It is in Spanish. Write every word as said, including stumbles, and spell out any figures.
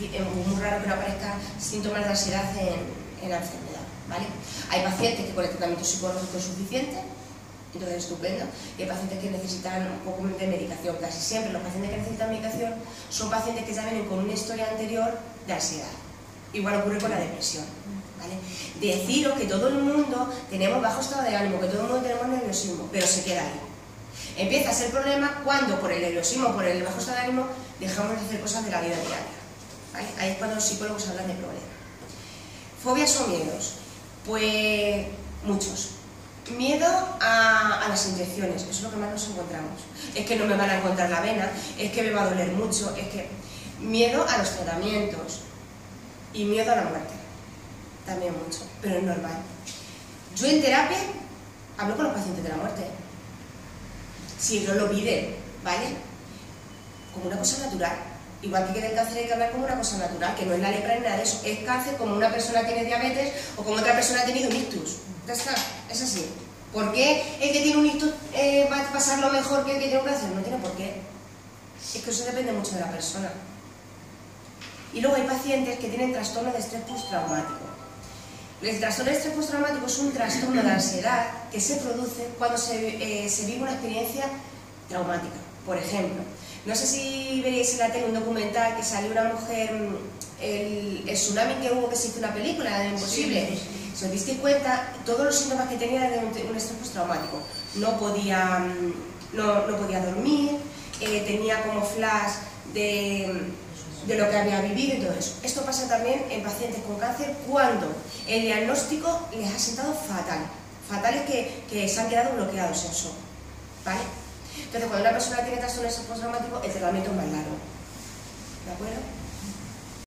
muy raro que no aparezcan síntomas de ansiedad en, en la enfermedad, ¿vale? Hay pacientes que con el tratamiento psicológico es suficiente, entonces estupendo, y hay pacientes que necesitan un poco de medicación. Casi siempre los pacientes que necesitan medicación son pacientes que ya vienen con una historia anterior de ansiedad. Igual ocurre con la depresión, ¿vale? Deciros que todo el mundo tenemos bajo estado de ánimo, que todo el mundo tenemos nerviosismo, pero se queda ahí. Empieza a ser problema cuando por el nerviosismo, por el bajo estado de ánimo, dejamos de hacer cosas de la vida diaria, ¿vale? Ahí es cuando los psicólogos hablan de problemas. ¿Fobias o miedos? Pues muchos. Miedo a, a las inyecciones, eso es lo que más nos encontramos. Es que no me van a encontrar la vena, es que me va a doler mucho, es que... Miedo a los tratamientos y miedo a la muerte, también mucho, pero es normal. Yo en terapia hablo con los pacientes de la muerte, si ellos lo piden, ¿vale? Como una cosa natural. Igual que del cáncer hay que hablar como una cosa natural, que no es la lepra ni nada de eso, es cáncer como una persona tiene diabetes o como otra persona ha tenido un ictus. Ya está, es así. ¿Por qué el que tiene un ictus eh, va a pasarlo mejor que el que tiene un cáncer? No tiene por qué. Es que eso depende mucho de la persona. Y luego hay pacientes que tienen trastorno de estrés postraumático. El trastorno de estrés postraumático es un trastorno de ansiedad que se produce cuando se, eh, se vive una experiencia traumática. Por ejemplo, no sé si veréis en la tele un documental que salió una mujer, el, el tsunami que hubo, que se hizo una película de Imposible. Sí, sí, sí. Si os disteis cuenta, todos los síntomas que tenía eran de un, un estrés postraumático. No podía, no, no podía dormir, eh, tenía como flash de, de lo que había vivido y todo eso. Esto pasa también en pacientes con cáncer cuando el diagnóstico les ha sentado fatal. Fatales que, que se han quedado bloqueados en shock, ¿vale? Entonces, cuando una persona tiene trastorno postraumático, el tratamiento es más largo, ¿de acuerdo?